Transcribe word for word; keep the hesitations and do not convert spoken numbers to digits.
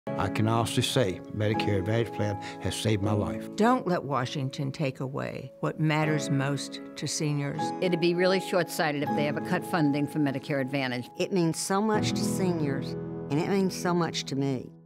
I can honestly say Medicare Advantage plan has saved my life. Don't let Washington take away what matters most to seniors. It'd be really short-sighted if they ever cut funding for Medicare Advantage. It means so much to seniors, and it means so much to me.